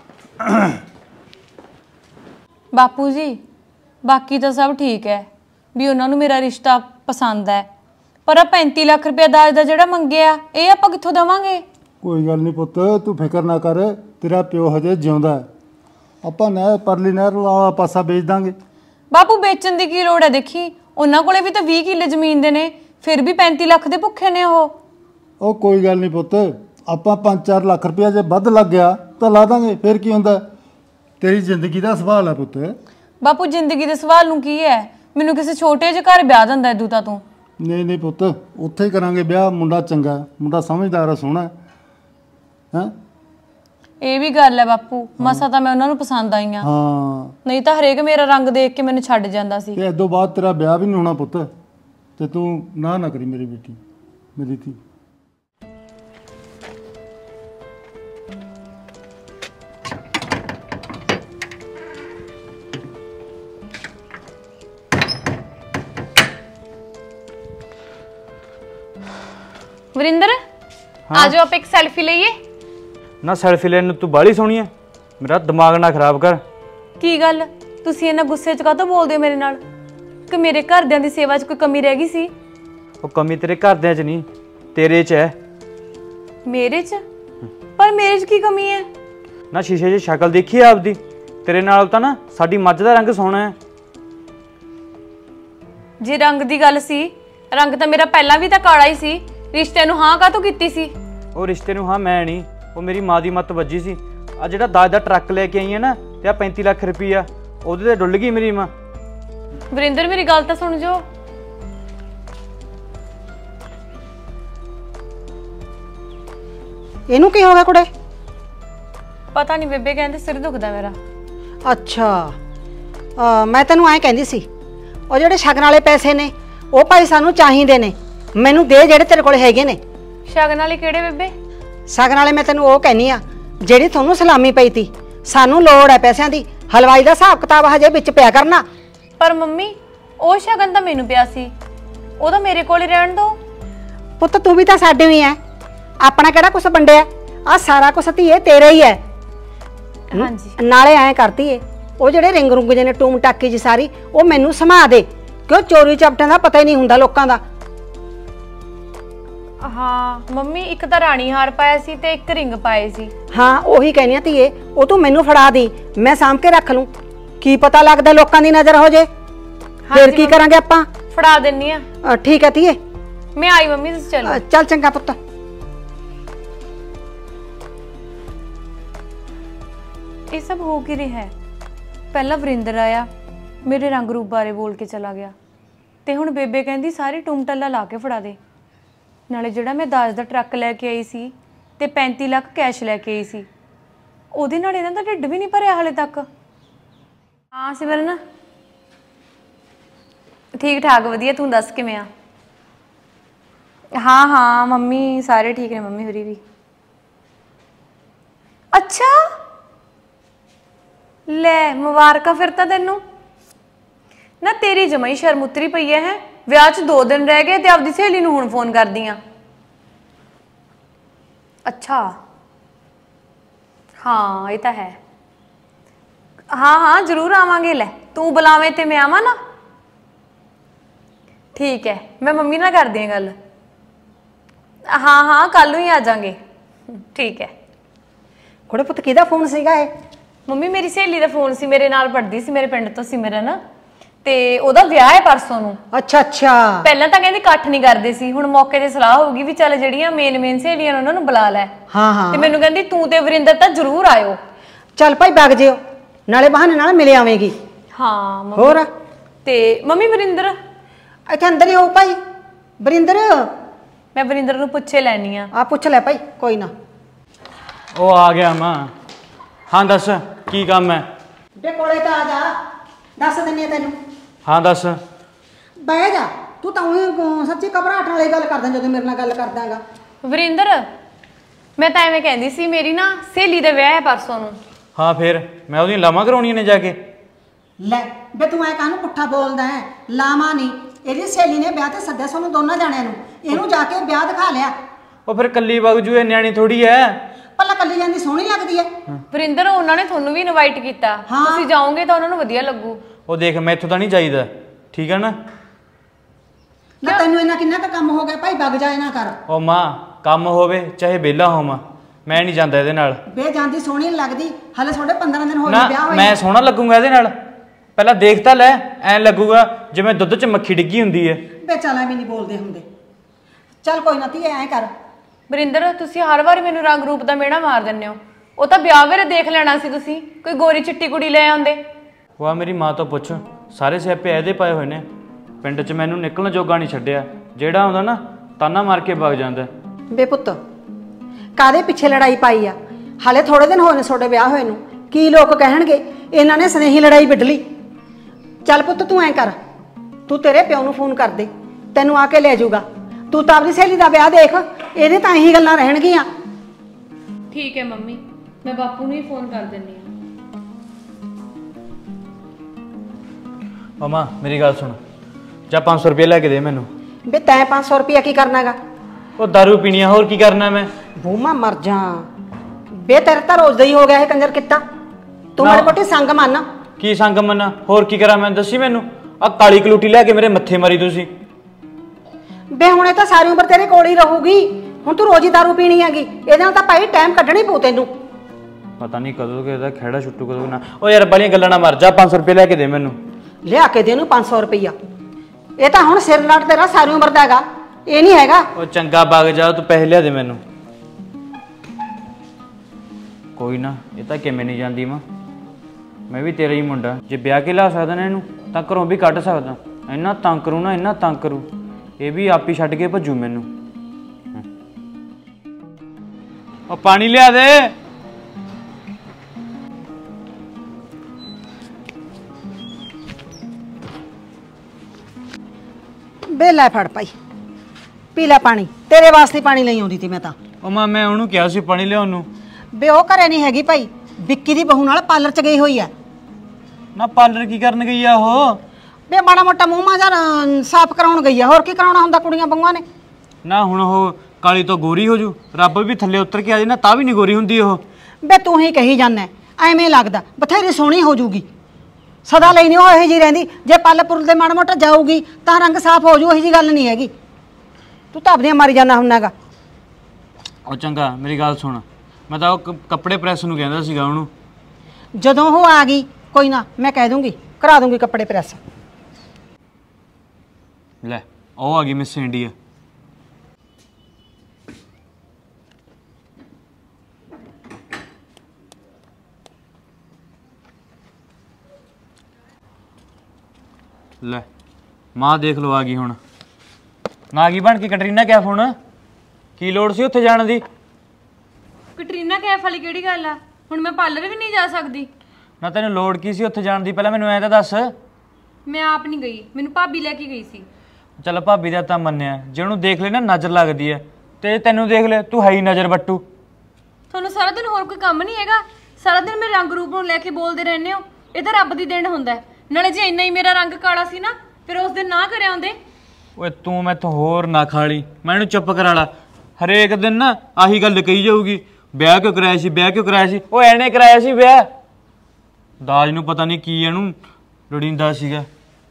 ਬਾਪੂ ਜੀ, ਬਾਕੀ ਤਾਂ ਸਭ ਠੀਕ ਹੈ ਵੀ ਉਹਨਾਂ ਨੂੰ ਮੇਰਾ ਰਿਸ਼ਤਾ ਪਸੰਦ ਹੈ, ਪਰ ਆ ਪੈਂਤੀ ਲੱਖ ਰੁਪਏ ਦਾਜ ਦਾ ਜਿਹੜਾ ਮੰਗਿਆ ਇਹ ਆਪਾਂ ਕਿੱਥੋਂ ਦੇਵਾਂਗੇ? ਕੋਈ ਗੱਲ ਨਹੀਂ ਪੁੱਤ, ਤੂੰ ਫਿਕਰ ਨਾ ਕਰ, ਤੇਰਾ ਪਿਓ ਹਜੇ ਜਿਉਂਦਾ ਹੈ। ਆਪਾਂ ਨਹਿਰ ਪਰਲੀ ਨਹਿਰ ਵਾਲਾ ਪਾਸਾ ਵੇਚ ਦਾਂਗੇ। ਬਾਪੂ ਵੇਚਣ ਦੀ ਕੀ ਲੋੜ ਹੈ? ਦੇਖੀ ਉਹਨਾਂ ਕੋਲੇ ਵੀ ਤਾਂ ਵੀਹ ਕਿੱਲੇ ਜ਼ਮੀਨ ਦੇ ਨੇ, ਫਿਰ ਵੀ ਪੈਂਤੀ ਲੱਖ ਦੇ ਭੁੱਖੇ ਨੇ ਉਹ। ਉਹ ਕੋਈ ਗੱਲ ਨਹੀਂ ਪੁੱਤ, ਆਪਾਂ ਪੰਜ ਚਾਰ ਲੱਖ ਰੁਪਇਆ ਜੇ ਵੱਧ ਲੱਗ ਗਿਆ ਤਾਂ ਲਾ ਦਾਂਗੇ, ਫਿਰ ਕੀ ਹੁੰਦਾ। ਤੇਰੀ ਜ਼ਿੰਦਗੀ ਦਾ ਸਵਾਲ ਹੈ ਪੁੱਤ। ਬਾਪੂ ਜ਼ਿੰਦਗੀ ਦੇ ਸਵਾਲ ਨੂੰ ਕੀ ਹੈ, ਮੈਨੂੰ ਕਿਸੇ ਛੋਟੇ ਜਿਹੇ ਘਰ ਵਿਆਹ ਦਿੰਦਾ ਇਦੂ ਤਾਂ ਤੂੰ। ਨਹੀਂ ਨਹੀਂ ਪੁੱਤ, ਉੱਥੇ ਹੀ ਕਰਾਂਗੇ ਵਿਆਹ। ਮੁੰਡਾ ਚੰਗਾ, ਮੁੰਡਾ ਸਮਝਦਾਰ ਹੈ, ਸੋਹਣਾ ਹੈ। ਇਹ ਵੀ ਗੱਲ ਹੈ ਬਾਪੂ, ਮਸਾ ਤਾਂ ਮੈਂ ਉਹਨਾਂ ਨੂੰ ਪਸੰਦ ਆਈ ਆ, ਹਾਂ, ਨਹੀਂ ਤਾਂ ਹਰੇਕ ਮੇਰਾ ਰੰਗ ਦੇਖ ਕੇ ਮੈਨੂੰ ਛੱਡ ਜਾਂਦਾ ਸੀ। ਤੇ ਇਦੋਂ ਬਾਅਦ ਤੇਰਾ ਵਿਆਹ ਵੀ ਨਹੀਂ ਹੋਣਾ ਪੁੱਤ, ਤੇ ਤੂੰ ਨਾ ਨਾ ਕਰੀ ਮੇਰੀ ਬੇਟੀ, ਮੇਰੀ ਧੀ। ਵਰਿੰਦਰ ਆ ਜਾਓ, ਆਪਾਂ ਇੱਕ ਸੈਲਫੀ ਲਈਏ। ਨਾ ਸੈਲਫੀ ਲੈਣ ਨੂੰ ਤੂੰ ਬਾਹਲੀ ਸੋਹਣੀ ਹੈ, ਮੇਰਾ ਦਿਮਾਗ ਨਾ ਖਰਾਬ ਕਰ। ਕੀ ਗੱਲ, ਤੁਸੀਂ ਇਹਨਾਂ ਗੁੱਸੇ 'ਚ ਕਾਹਤੋਂ ਬੋਲਦੇ ਹੋ ਮੇਰੇ ਨਾਲ? ਕਿ ਮੇਰੇ ਘਰਦਿਆਂ ਦੀ ਸੇਵਾ 'ਚ ਕੋਈ ਕਮੀ ਰਹਿ ਗਈ ਸੀ? ਉਹ ਕਮੀ ਤੇਰੇ ਘਰਦਿਆਂ 'ਚ ਨਹੀਂ, ਤੇਰੇ 'ਚ ਹੈ। ਮੇਰੇ 'ਚ? ਪਰ ਮੇਰੇ 'ਚ ਕੀ ਕਮੀ ਹੈ? ਨਾ ਸ਼ੀਸ਼ੇ 'ਚ ਸ਼ਕਲ ਦੇਖੀ ਆ ਆਪਦੀ, ਤੇਰੇ ਨਾਲ ਤਾਂ ਨਾ ਸਾਡੀ ਮੱਝ ਦਾ ਰੰਗ ਸੋਹਣਾ ਹੈ। ਜੇ ਰੰਗ ਦੀ ਗੱਲ ਸੀ, ਰੰਗ ਤਾਂ ਮੇਰਾ ਪਹਿਲਾਂ ਵੀ ਤਾਂ ਕਾਲਾ ਹੀ ਸੀ। ਰਿਸ਼ਤੇ ਨੂੰ ਹਾਂ ਕਾਹਤੋਂ ਕੀਤੀ ਸੀ? ਉਹ ਰਿਸ਼ਤੇ ਨੂੰ ਹਾਂ ਮੈਂ ਨਹੀਂ, ਉਹ ਮੇਰੀ ਮਾਂ ਦੀ ਮੱਤ ਵੱਜੀ ਸੀ। ਆ ਜਿਹੜਾ ਦਾਜ ਦਾ ਟਰੱਕ ਲੈ ਕੇ ਆਈ ਹੈ ਨਾ, ਤੇ ਆ ਪੈਂਤੀ ਲੱਖ ਰੁਪਈਆ ਉਹਦੇ ਤੇ ਡੁੱਲ ਗਈ ਮੇਰੀ ਮਾਂ। ਵਰਿੰਦਰ ਮੇਰੀ ਗੱਲ ਤਾਂ ਸੁਣ ਜੋ। ਇਹਨੂੰ ਕੀ ਹੋ ਗਿਆ ਕੁੜੇ? ਪਤਾ ਨਹੀਂ ਬੇਬੇ ਕਹਿੰਦੇ ਸਿਰ ਦੁਖਦਾ ਮੇਰਾ। ਅੱਛਾ ਅ, ਮੈਂ ਤੈਨੂੰ ਐਂ ਕਹਿੰਦੀ ਸੀ ਉਹ ਜਿਹੜੇ ਸ਼ਗਨ ਵਾਲੇ ਪੈਸੇ ਨੇ ਉਹ ਭਾਈ ਸਾਨੂੰ ਚਾਹੀਦੇ ਨੇ, ਮੈਨੂੰ ਦੇ ਜਿਹੜੇ ਤੇਰੇ ਕੋਲ ਹੈਗੇ ਨੇ। ਸ਼ਗਨ ਵਾਲੀ ਕਿਹੜੇ ਬੇਬੇ? ਸ਼ਗਨ ਵਾਲੇ ਮੈਂ ਤੈਨੂੰ ਉਹ ਕਹਿੰਨੀ ਆ ਜਿਹੜੀ ਤੁਹਾਨੂੰ ਸਲਾਮੀ ਪਈ ਤੀ। ਸਾਨੂੰ ਲੋੜ ਹੈ ਪੈਸਿਆਂ ਦੀ, ਹਲਵਾਈ ਦਾ ਹਿਸਾਬ ਕਿਤਾਬ ਹਜੇ ਵਿੱਚ ਪਿਆ ਕਰਨਾ। ਪਰ ਮੰਮੀ ਉਹ ਸ਼ਗਨ ਤਾਂ ਮੈਨੂੰ ਪਿਆ ਸੀ, ਉਹ ਤਾਂ ਮੇਰੇ ਕੋਲ ਹੀ ਰਹਿਣ ਦੋ। ਪੁੱਤ ਤੂੰ ਵੀ ਤਾਂ ਸਾਡੇ ਹੀ ਐ, ਆਪਣਾ ਕਿਹੜਾ ਕੁਛ ਵੰਡਿਆ? ਆ ਸਾਰਾ ਕੁਛ ਧੀਏ ਤੇਰਾ ਹੀ ਐ। ਹਾਂਜੀ ਨਾਲੇ ਐਂ ਕਰਤੀ ਏ ਉਹ ਜਿਹੜੇ ਰਿੰਗ ਰੁੰਗ ਜੇ ਨੇ ਟੂਮ ਟਾਕੀ ਜੀ ਸਾਰੀ ਉਹ ਮੈਨੂੰ ਸਮਾ ਦੇ, ਕਿਉਂ ਚੋਰੀ ਚਪਟਾਂ ਦਾ ਪਤਾ ਹੀ ਨਹੀਂ ਹੁੰਦਾ ਲੋਕਾਂ ਦਾ। ਹਾਂ ਮੰਮੀ ਇੱਕ ਤਾਂ ਰਾਣੀ ਹਾਰ ਪਾਇਆ ਸੀ ਤੇ ਇੱਕ ਰਿੰਗ ਪਾਏ ਸੀ। ਹਾਂ ਉਹੀ ਕਹਿੰਦੀ ਆ ਧੀਏ, ਉਹ ਤੂੰ ਮੈਨੂੰ ਫੜਾ ਦੀ, ਮੈਂ ਸਾਂਭ ਕੇ ਰੱਖ ਲੂੰ। ਕੀ ਪਤਾ ਲੱਗਦਾ ਲੋਕਾਂ ਦੀ ਨਜ਼ਰ ਹੋ ਜੇ, ਫਿਰ ਕੀ ਕਰਾਂਗੇ ਆਪਾਂ? ਫੜਾ ਦਿੰਨੀ ਆ। ਅ, ਠੀਕ ਹੈ ਧੀਏ, ਮੈਂ ਆਈ ਮੰਮੀ, ਤੁਸੀਂ ਚਲੋ। ਅ, ਚੱਲ ਚੰਗਾ ਪੁੱਤ। ਇਹ ਸਭ ਹੋ ਕੀ ਰਿਹਾ ਹੈ? ਪਹਿਲਾਂ ਵਰਿੰਦਰ ਆਇਆ, ਮੇਰੇ ਰੰਗ ਰੂਪ ਬਾਰੇ ਬੋਲ ਕੇ ਚਲਾ ਗਿਆ, ਤੇ ਹੁਣ ਬੇਬੇ ਕਹਿੰਦੀ ਸਾਰੀ ਟੁੰਮਟੱਲਾ ਲਾ ਕੇ ਫੜਾ ਦੇ। ਨਾਲੇ ਜਿਹੜਾ ਮੈਂ ਦਾਜ ਦਾ ਟਰੱਕ ਲੈ ਕੇ ਆਈ ਸੀ ਤੇ ਪੈਂਤੀ ਲੱਖ ਕੈਸ਼ ਲੈ ਕੇ ਆਈ ਸੀ, ਉਹਦੇ ਨਾਲ ਇਹਨਾਂ ਦਾ ਢਿੱਡ ਵੀ ਨਹੀਂ ਭਰਿਆ ਹਾਲੇ ਤੱਕ। ਹਾਂ ਸਿਮਰਨ, ਠੀਕ ਠਾਕ ਵਧੀਆ, ਤੂੰ ਦੱਸ ਕਿਵੇਂ ਆ? ਹਾਂ ਹਾਂ ਮੰਮੀ ਸਾਰੇ ਠੀਕ ਨੇ, ਮੰਮੀ ਹੋਰੀ ਵੀ। ਅੱਛਾ ਲੈ ਮੁਬਾਰਕਾਂ ਫਿਰ ਤਾਂ ਤੈਨੂੰ। ਨਾ ਤੇਰੀ ਜਮਾਂ ਹੀ ਸ਼ਰਮ ਉਤਰੀ ਪਈ ਹੈ। ਵਿਆਹ 'ਚ ਦੋ ਦਿਨ ਰਹਿ ਗਏ ਤੇ ਆਪਦੀ ਸਹੇਲੀ ਨੂੰ ਹੁਣ ਫੋਨ ਕਰਦੀ ਆ। ਅੱਛਾ ਹਾਂ ਇਹ ਤਾਂ ਹੈ। ਹਾਂ ਹਾਂ ਜ਼ਰੂਰ ਆਵਾਂਗੇ। ਲੈ ਤੂੰ ਬੁਲਾਵੇਂ ਤੇ ਮੈਂ ਆਵਾਂ ਨਾ। ਠੀਕ ਹੈ ਮੈਂ ਮੰਮੀ ਨਾਲ ਕਰਦੀ ਹਾਂ ਗੱਲ। ਹਾਂ ਹਾਂ ਕੱਲ ਨੂੰ ਹੀ ਆ ਜਾਵਾਂਗੇ। ਠੀਕ ਹੈ। ਕੁੜੇ ਪੁੱਤ ਕਿਹਦਾ ਫੋਨ ਸੀਗਾ ਇਹ? ਮੰਮੀ ਮੇਰੀ ਸਹੇਲੀ ਦਾ ਫੋਨ ਸੀ, ਮੇਰੇ ਨਾਲ ਪੜ੍ਹਦੀ ਸੀ, ਮੇਰੇ ਪਿੰਡ ਤੋਂ ਸਿਮਰਨ, ਤੇ ਉਹਦਾ ਵਿਆਹ ਹੈ ਪਰਸੋਂ ਨੂੰ। ਅੱਛਾ ਅੱਛਾ। ਪਹਿਲਾਂ ਤਾਂ ਕਹਿੰਦੇ ਇਕੱਠ ਨਹੀਂ ਕਰਦੇ ਸੀ, ਹੁਣ ਮੌਕੇ ਤੇ ਸਲਾਹ ਹੋਊਗੀ ਵੀ ਚੱਲ ਜਿਹੜੀਆਂ ਮੇਨ ਮੇਨ ਸਹੇਲੀਆਂ ਨੇ ਉਹਨਾਂ ਨੂੰ ਬੁਲਾ ਲੈ। ਹਾਂ ਹਾਂ ਤੇ ਮੈਨੂੰ ਕਹਿੰਦੀ ਤੂੰ ਤੇ ਵਰਿੰਦਰ ਤਾਂ ਜ਼ਰੂਰ ਆਇਓ। ਚੱਲ ਭਾਈ ਵਗ ਜਿਓ, ਨਾਲੇ ਬਹਾਨੇ ਨਾਲ ਮਿਲ ਆਵੇਂਗੀ। ਹਾਂ ਮੰਮੀ। ਹੋਰ ਤੇ ਮੰਮੀ ਵਰਿੰਦਰ ਇੱਥੇ ਅੰਦਰ ਹੀ ਹੋ ਭਾਈ। ਵਰਿੰਦਰ ਮੈਂ ਵਰਿੰਦਰ ਨੂੰ ਪੁੱਛੇ ਲੈਣੀ ਆ। ਆ ਪੁੱਛ ਲੈ ਭਾਈ, ਕੋਈ ਨਾ। ਉਹ ਆ ਗਿਆ ਮਾਂ। ਹਾਂ ਦੱਸ ਕੀ ਕੰਮ ਹੈ? ਬੇ ਕੋਲੇ ਤਾਂ ਆ ਜਾ, ਦੱਸ ਦਿੰਨੀ ਆ ਤੈਨੂੰ। ਹਾਂ ਦੱਸ। ਬਹਿ ਜਾ, ਤੂੰ ਤਾਂ ਉਹੀ ਸੱਚੀ ਘਬਰਾਹਟ ਵਾਲੀ ਗੱਲ ਕਰਦਾ ਜਦੋਂ ਮੇਰੇ ਨਾਲ ਗੱਲ ਕਰਦਾਗਾ। ਵਰਿੰਦਰ ਮੈਂ ਤਾਂ ਐਵੇਂ ਕਹਿੰਦੀ ਸੀ, ਮੇਰੀ ਨਾ ਸਹੇਲੀ ਦਾ ਵਿਆਹ ਹੈ ਪਰਸੋਂ ਨੂੰ। ਹਾਂ ਫਿਰ ਮੈਂ ਉਹਦੀਆਂ ਲਾਵਾਂ ਕਰਾਉਣੀਆਂ ਨੇ ਜਾ ਕੇ। ਲੈ ਬੇ ਤੂੰ ਐ ਕਾਹਨੂੰ ਪੁੱਠਾ ਬੋਲਦਾ ਹੈ? ਲਾਵਾਂ ਨਹੀਂ, ਇਹਦੀ ਸਹੇਲੀ ਨੇ ਵਿਆਹ ਤੇ ਸੱਦਿਆ ਸਾਨੂੰ ਦੋਨਾਂ ਜਾਣਿਆਂ ਨੂੰ, ਇਹਨੂੰ ਜਾ ਕੇ ਵਿਆਹ ਦਿਖਾ ਲਿਆ। ਉਹ ਫਿਰ ਕੱਲੀ ਵਗਜੂ, ਇਹ ਨਿਆਣੀ ਥੋੜੀ ਐ। ਪੱਲਾ ਕੱਲੀ ਜਾਂਦੀ ਸੋਹਣੀ ਲੱਗਦੀ ਐ। ਵਰਿੰਦਰ ਉਹਨਾਂ ਨੇ ਤੁਹਾਨੂੰ ਵੀ ਇਨਵਾਈਟ ਕੀਤਾ, ਤੁਸੀਂ ਜਾਓਗੇ ਤਾਂ ਉਹਨਾਂ ਨੂੰ ਵਧੀਆ ਲੱਗੂ। ਉਹ ਦੇਖ ਮੈਥੋਂ ਤਾਂ ਨਹੀਂ ਚਾਹੀਦਾ, ਠੀਕ ਹੈ ਨਾ? ਨਾ ਤੈਨੂੰ ਇਹਨਾਂ ਕਿੰਨਾ ਕੁ ਕੰਮ ਹੋ ਗਿਆ ਭਾਈ, ਵਗ ਜਾ ਨਾ ਕਰ। ਉਹ ਮਾਂ ਕੰਮ ਹੋਵੇ ਚਾਹੇ ਵਿਹਲਾ ਹੋਵਾਂ, ਮੈਂ ਨਹੀਂ ਜਾਂਦਾ ਇਹਦੇ ਨਾਲ। ਬੇ ਜਾਂਦੀ ਸੋਹਣੀ ਨਹੀਂ ਲੱਗਦੀ, ਹਲੇ ਤੁਹਾਡੇ ਪੰਦਰਾਂ ਦਿਨ ਹੋਏ ਨਾ ਵਿਆਹ ਹੋਏ। ਮੈਂ ਸੋਹਣਾ ਲੱਗੂਗਾ ਇਹਦੇ ਨਾਲ? ਪਹਿਲਾਂ ਦੇਖ ਤਾਂ ਲੈ, ਐਂ ਲੱਗੂਗਾ ਜਿਵੇਂ ਦੁੱਧ 'ਚ ਮੱਖੀ ਡਿੱਗੀ ਹੁੰਦੀ ਹੈ। ਬੇ ਚੱਲ ਐਵੇਂ ਨਹੀਂ ਬੋਲਦੇ ਹੁੰਦੇ। ਚੱਲ ਕੋਈ ਨਾ ਧੀਏ ਐਂ ਕਰ। ਵਰਿੰਦਰ ਤੁਸੀਂ ਹਰ ਵਾਰੀ ਮੈਨੂੰ ਰੰਗ ਰੂਪ ਦਾ ਮਿਹਣਾ ਮਾਰ ਦਿੰਦੇ ਹੋ। ਉਹ ਤਾਂ ਵਿਆਹ ਵੇਲੇ ਦੇਖ ਲੈਣਾ ਸੀ ਤੁਸੀਂ, ਕੋਈ ਗੋਰੀ ਚਿੱਟੀ ਕੁੜੀ ਲੈ ਆਉਂਦੇ। ਉਹ ਆ ਮੇਰੀ ਮਾਂ ਤੋਂ ਪੁੱਛ, ਸਾਰੇ ਸਿਆਪੇ ਇਹਦੇ ਪਾਏ ਹੋਏ ਨੇ। ਪਿੰਡ 'ਚ ਮੈਨੂੰ ਨਿਕਲਣ ਜੋਗਾ ਨਹੀਂ ਛੱਡਿਆ, ਜਿਹੜਾ ਆਉਂਦਾ ਨਾ ਤਾਨਾ ਮਾਰ ਕੇ ਵਗ ਜਾਂਦਾ। ਬੇ ਪੁੱਤ ਕਾਦੇ ਪਿੱਛੇ ਲੜਾਈ ਪਾਈ ਆ? ਹਾਲੇ ਥੋੜੇ ਦਿਨ ਹੋਏ ਨੇ ਤੁਹਾਡੇ ਵਿਆਹ ਹੋਏ ਨੂੰ, ਕੀ ਲੋਕ ਕਹਿਣਗੇ? ਇਹਨਾਂ ਨੇ ਸਨੇਹੀ ਲੜਾਈ ਵਿੱਢ ਲਈ। ਚੱਲ ਪੁੱਤ ਤੂੰ ਐਂ ਕਰ, ਤੂੰ ਤੇਰੇ ਪਿਓ ਨੂੰ ਫੋਨ ਕਰ ਦੇ, ਤੈਨੂੰ ਆ ਕੇ ਲੈ ਜਾਊਗਾ। ਤੂੰ ਤਾਂ ਆਪਣੀ ਸਹੇਲੀ ਦਾ ਵਿਆਹ ਦੇਖ, ਇਹਦੇ ਤਾਂ ਇਹੀ ਗੱਲਾਂ ਰਹਿਣਗੀਆਂ। ਠੀਕ ਹੈ ਮੰਮੀ, ਮੈਂ ਬਾਪੂ ਨੂੰ ਹੀ ਫੋਨ ਕਰ ਦਿੰਦੀ ਹਾਂ। ਮਾਮਾ ਮੇਰੀ ਗੱਲ ਸੁਣ, ਜਾ ਪੰਜ ਸੌ ਰੁਪਏ ਲੈ ਕੇ ਦੇ ਮੈਨੂੰ। ਬੇ ਤੈਂ ਪੰਜ ਸੌ ਰੁਪਇਆ ਕੀ ਕਰਨਾਗਾ? ਉਹ ਦਾਰੂ ਪੀਣੀ ਆ, ਹੋਰ ਕੀ ਕਰਨਾ ਮੈਂ? ਬੂਮਾ ਮਰ ਜਾ। ਬੇ ਤੇਰੇ ਤਾਂ ਰੋਜ਼ ਦਾ ਹੀ ਹੋ ਗਿਆ ਇਹ ਕੰਜਰ ਕਿੱਤਾ। ਤੂੰ ਮੇਰੇ ਕੋਟੀ ਸੰਗ ਮੰਨ। ਕੀ ਸੰਗ ਮੰਨਾ? ਹੋਰ ਕੀ ਕਰਾਂ ਮੈਂ, ਦੱਸੀ ਮੈਨੂੰ। ਆ ਕਾਲੀ ਕਲੂਟੀ ਲੈ ਕੇ ਮੇਰੇ ਮੱਥੇ ਮਾਰੀ ਤੁਸੀਂ। ਬੇ ਹੁਣ ਇਹ ਤਾਂ ਸਾਰੀ ਉਮਰ ਤੇਰੇ ਕੋਲ ਹੀ ਰਹੂਗੀ, ਹੁਣ ਤੂੰ ਰੋਜ਼ ਹੀ ਦਾਰੂ ਪੀਣੀ ਹੈਗੀ। ਇਹਦੇ ਨਾਲ ਤਾਂ ਭਾਈ ਟਾਈਮ ਕੱਢਣੀ ਪਊ ਤੈਨੂੰ। ਪਤਾ ਨਹੀਂ ਕਦੋਂ ਕਿ ਇਹਦਾ ਖਹਿੜਾ ਛੁੱਟੂ ਕਦੋਂ ਨਾ। ਉਹ ਯਾਰ ਬੜੀਆਂ ਗੱਲਾਂ ਨਾ ਮਰ ਜਾ, ਪੰਜ ਸੌ ਰੁਪਏ ਲੈ ਕੇ ਦੇ ਮੈਨੂੰ। ਲਿਆ ਕੇ ਦੇ ਇਹਨੂੰ ਪੰਜ ਸੌ ਰੁਪਈਆ। ਇਹ ਤਾਂ ਹੁਣ ਸਿਰ ਲੜ ਤੇਰਾ ਸਾਰੀ ਉਮਰ ਦਾ ਹੈਗਾ, ਇਹ ਨਹੀਂ ਹੈਗਾ। ਉਹ ਚੰਗਾ ਵਗ ਜਾ, ਤੂੰ ਪੈਸੇ ਲਿਆ ਦੇ ਮੈਨੂੰ। ਕੋਈ ਨਾ, ਇਹ ਤਾਂ ਕਿਵੇਂ ਨਹੀਂ ਜਾਂਦੀ ਮਾਂ, ਮੈਂ ਵੀ ਤੇਰਾ ਹੀ ਮੁੰਡਾ। ਜੇ ਵਿਆਹ ਕੇ ਲਾ ਸਕਦਾ ਨਾ ਇਹਨੂੰ, ਤਾਂ ਘਰੋਂ ਵੀ ਕੱਢ ਸਕਦਾ। ਇੰਨਾ ਤੰਗ ਕਰੂ ਨਾ, ਇੰਨਾ ਤੰਗ ਕਰੂ, ਇਹ ਵੀ ਆਪ ਹੀ ਛੱਡ ਕੇ ਭੱਜੂ ਮੈਨੂੰ। ਉਹ ਪਾਣੀ ਲਿਆ ਦੇ। ਬੇ ਲੈ ਫੜ ਭਾਈ, ਪੀ ਲੈ ਪਾਣੀ, ਤੇਰੇ ਵਾਸਤੇ ਪਾਣੀ ਲਈ ਆਉਂਦੀ ਤੀ ਮੈਂ ਤਾਂ। ਉਹ ਮਾਂ ਮੈਂ ਉਹਨੂੰ ਕਿਹਾ ਸੀ ਪਾਣੀ ਲਿਆਉਣ ਨੂੰ। ਬੇ ਉਹ ਘਰੇ ਨਹੀਂ ਹੈਗੀ ਭਾਈ, ਵਿੱਕੀ ਦੀ ਬਹੂ ਨਾਲ ਪਾਰਲਰ ਚ ਗਈ ਹੋਈ ਆ। ਨਾ ਪਾਰਲਰ ਕੀ ਕਰਨ ਗਈ ਆ ਉਹ? ਬੇ ਮਾੜਾ ਮੋਟਾ ਮੂੰਹ ਮਾਂਜਾ ਸਾਫ਼ ਕਰਾਉਣ ਗਈ ਆ, ਹੋਰ ਕੀ ਕਰਾਉਣਾ ਹੁੰਦਾ ਕੁੜੀਆਂ ਬਹੂਆਂ ਨੇ। ਨਾ ਹੁਣ ਉਹ ਕਾਲੀ ਤੋਂ ਗੋਰੀ ਹੋ ਜੂ, ਰੱਬ ਵੀ ਥੱਲੇ ਉਤਰ ਕੇ ਆ ਜੇ ਨਾ ਤਾਂ ਵੀ ਨਹੀਂ ਗੋਰੀ ਹੁੰਦੀ ਉਹ। ਬੇ ਤੂੰ ਹੀ ਕਹੀ ਜਾਂਦਾ, ਐਵੇਂ ਲੱਗਦਾ ਬਥੇਰੀ ਸੋਹਣੀ ਹੋ ਜੂਗੀ, ਸਦਾ ਲਈ ਨਹੀਂ ਉਹ ਇਹੋ ਜੀ ਰਹਿੰਦੀ। ਜੇ ਪੱਲਪੁਰ ਦੇ ਮਾੜਾ ਮੋਟਾ ਜਾਊਗੀ ਤਾਂ ਰੰਗ ਸਾਫ਼ ਹੋ ਜੂ, ਇਹੋ ਜੀ ਗੱਲ ਨਹੀਂ ਹੈਗੀ। ਤੂੰ ਤਾਂ ਆਪਣੀਆਂ ਮਾਰੀ ਜਾਣਾ ਹੁੰਨਾਗਾ। ਉਹ ਚੰਗਾ ਮੇਰੀ ਗੱਲ ਸੁਣ, ਮੈਂ ਤਾਂ ਉਹ ਕ- ਕੱਪੜੇ ਪ੍ਰੈਸ ਨੂੰ ਕਹਿੰਦਾ ਸੀਗਾ ਉਹਨੂੰ। ਜਦੋਂ ਉਹ ਆ ਗਈ ਕੋਈ ਨਾ, ਮੈਂ ਕਹਿ ਦੂੰਗੀ ਕਰਾ ਦੂੰਗੀ ਕੱਪੜੇ ਪ੍ਰੈਸ। ਲੈ ਉਹ ਆ ਗਈ ਮਿਸ ਇੰਡੀਆ। ਲੈ ਮਾਂ ਦੇਖ ਲਓ ਆ ਗਈ ਹੁਣ। ਨਾ ਆ ਗਈ ਬਣ ਕੇ ਕੈਟਰੀਨਾ ਕੈਫ। ਹੁਣ ਕੀ ਲੋੜ ਸੀ ਉੱਥੇ ਜਾਣ ਦੀ? ਕੈਟਰੀਨਾ ਕੈਫ ਵਾਲੀ ਕਿਹੜੀ ਗੱਲ ਆ? ਹੁਣ ਮੈਂ ਪਾਰਲਰ ਵੀ ਨਹੀਂ ਜਾ ਸਕਦੀ। ਨਾ ਤੈਨੂੰ ਲੋੜ ਕੀ ਸੀ ਉੱਥੇ ਜਾਣ ਦੀ, ਪਹਿਲਾਂ ਮੈਨੂੰ ਐਂ ਤਾਂ ਦੱਸ। ਮੈਂ ਆਪ ਨਹੀਂ ਗਈ, ਮੈਨੂੰ ਭਾਬੀ ਲੈ ਕੇ ਗਈ ਸੀ। ਚੱਲ ਭਾਬੀ ਦਾ ਤਾਂ ਮੰਨਿਆ, ਜੇ ਉਹਨੂੰ ਦੇਖ ਲੈ ਨਾ ਨਜ਼ਰ ਲੱਗਦੀ ਹੈ, ਤੇ ਤੈਨੂੰ ਦੇਖ ਲੈ ਤੂੰ ਹੈ ਹੀ ਨਜ਼ਰ ਬੱਟੂ। ਤੁਹਾਨੂੰ ਸਾਰਾ ਦਿਨ ਹੋਰ ਕੋਈ ਕੰਮ ਨਹੀਂ ਹੈਗਾ? ਸਾਰਾ ਦਿਨ ਮੇਰੇ ਰੰਗ ਰੂਪ ਨੂੰ ਲੈ ਕੇ ਬੋਲਦੇ ਰਹਿੰਦੇ ਹੋ। ਇਹ ਤਾਂ ਰੱਬ ਦੀ ਦੇਣ ਹੁੰਦਾ ਹੈ। ਨਾਲੇ ਜੇ ਇੰਨਾ ਹੀ ਮੇਰਾ ਰੰਗ ਕਾਲਾ ਸੀ ਨਾ, ਫਿਰ ਉਸ ਦਿਨ ਨਾ ਕਰਿਆ ਹੁੰਦੇ। ਓਏ ਤੂੰ ਮੈਥੋਂ ਹੋਰ ਨਾ ਖਾਲੀ, ਮੈਂ ਇਹਨੂੰ ਚੁੱਪ ਕਰਾ ਲਾ। ਹਰੇਕ ਦਿਨ ਨਾ ਆਹੀ ਗੱਲ ਕਹੀ ਜਾਊਗੀ, ਵਿਆਹ ਕਿਉਂ ਕਰਾਇਆ ਸੀ, ਵਿਆਹ ਕਿਉਂ ਕਰਾਇਆ ਸੀ। ਉਹ ਐਨੇ ਕਰਾਇਆ ਸੀ ਵਿਆਹ, ਦਾਜ ਨੂੰ ਪਤਾ ਨਹੀਂ ਕੀ ਇਹਨੂੰ ਲੋੜੀਂਦਾ ਸੀਗਾ।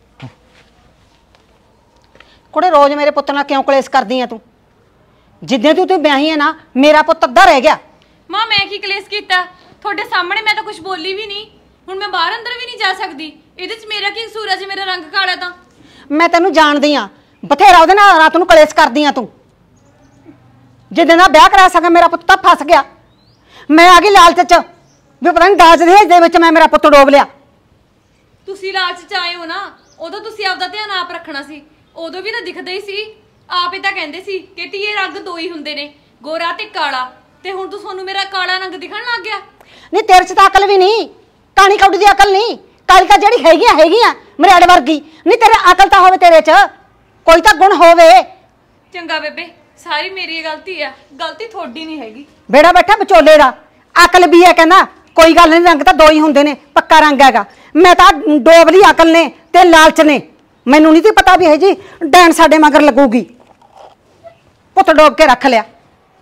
ਕੁੜੇ ਰੋਜ਼ ਮੇਰੇ ਪੁੱਤ ਨਾਲ ਕਿਉਂ ਕਲੇਸ਼ ਕਰਦੀ ਆ ਤੂੰ? ਜਿੱਦਾਂ ਤੂੰ ਤੂੰ ਵਿਆਹੀ ਆ ਨਾ, ਮੇਰਾ ਪੁੱਤ ਅੱਧਾ ਰਹਿ ਗਿਆ। ਮਾਂ ਮੈਂ ਕੀ ਕਲੇਸ਼ ਕੀਤਾ? ਤੁਹਾਡੇ ਸਾਹਮਣੇ ਮੈਂ ਤਾਂ ਕੁਝ ਬੋਲੀ ਵੀ ਨਹੀਂ। ਹੁਣ ਮੈਂ ਬਾਹਰ ਅੰਦਰ ਵੀ ਨਹੀਂ ਜਾ ਸਕਦੀ। ਇਹਦੇ 'ਚ ਮੇਰਾ ਕੀ ਕਸੂਰ ਹੈ ਜੇ ਮੇਰਾ ਰੰਗ ਕਾਲਾ ਤਾਂ? ਮੈਂ ਤੈਨੂੰ ਜਾਣਦੀ ਆ, ਬਥੇਰਾ ਉਹਦੇ ਨਾਲ ਰਾਤ ਨੂੰ ਕਲੇਸ਼ ਕਰਦੀ ਆ ਤੂੰ। ਜਿੱਦਾਂ ਦਾ ਵਿਆਹ ਕਰਾ ਸਕਾਂ ਮੇਰਾ ਪੁੱਤ ਤਾਂ ਫਸ ਗਿਆ। ਮੈਂ ਆ ਗਈ ਲਾਲਚ 'ਚ ਵੀ ਪਤਾ ਨਹੀਂ ਦਾਜ ਦਹੇਜ ਦੇ ਵਿੱਚ ਮੈਂ ਮੇਰਾ ਪੁੱਤ ਡੋਬ ਲਿਆ। ਤੁਸੀਂ ਲਾਲਚ 'ਚ ਆਏ ਹੋ ਨਾ, ਉਦੋਂ ਤੁਸੀਂ ਆਪਦਾ ਧਿਆਨ ਆਪ ਰੱਖਣਾ ਸੀ। ਉਦੋਂ ਵੀ ਤਾਂ ਦਿਖਦਾ ਹੀ ਸੀ। ਆਪ ਹੀ ਤਾਂ ਕਹਿੰਦੇ ਸੀ ਕਿ ਧੀਏ ਰੰਗ ਦੋ ਹੀ ਹੁੰਦੇ ਨੇ, ਗੋਰਾ ਤੇ ਕਾਲਾ। ਤੇ ਹੁਣ ਤੂੰ ਤੁਹਾਨੂੰ ਮੇਰਾ ਕਾਲਾ ਰੰਗ ਦਿਖਣ ਲੱਗ ਗਿਆ। ਨਹੀਂ ਤੇਰੇ 'ਚ ਤਾਂ ਅਕਲ ਵੀ ਨਹੀਂ, ਕਾਣੀ ਕੌਡੀ ਦੀ ਅਕਲ ਨਹੀਂ। ਕਾਲੀ ਤਾਂ ਜਿਹੜੀ ਹੈਗੀਆਂ ਹੈਗੀਆਂ ਮੇਰੇ ਅੜ ਵਰਗੀ। ਨਹੀਂ ਤੇਰੇ ਅਕਲ ਤਾਂ ਹੋਵੇ, ਤੇਰੇ 'ਚ ਕੋਈ ਤਾਂ ਗੁਣ ਹੋਵੇ। ਚੰਗਾ ਬੇਬੇ, ਸਾਰੀ ਮੇਰੀ ਗਲਤੀ ਆ, ਗਲਤੀ ਤੁਹਾਡੀ ਨਹੀਂ ਹੈਗੀ। ਬੇੜਾ ਬੈਠਾ ਵਿਚੋਲੇ ਦਾ, ਅਕਲ ਵੀ ਹੈ ਕਹਿੰਦਾ ਕੋਈ ਗੱਲ ਨਹੀਂ, ਰੰਗ ਤਾਂ ਦੋ ਹੀ ਹੁੰਦੇ ਨੇ, ਪੱਕਾ ਰੰਗ ਹੈਗਾ। ਮੈਂ ਤਾਂ ਡੋਬ ਲਈ ਅਕਲ ਨੇ ਤੇ ਲਾਲਚ ਨੇ। ਮੈਨੂੰ ਨਹੀਂ ਸੀ ਪਤਾ ਵੀ ਇਹ ਜੀ ਡੈਣ ਸਾਡੇ ਮਗਰ ਲੱਗੂਗੀ। ਪੁੱਤ ਡੋਬ ਕੇ ਰੱਖ ਲਿਆ।